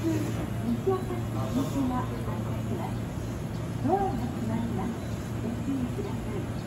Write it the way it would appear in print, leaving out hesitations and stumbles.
西岡市西が発車します。ドアが閉まります。ご注意ください。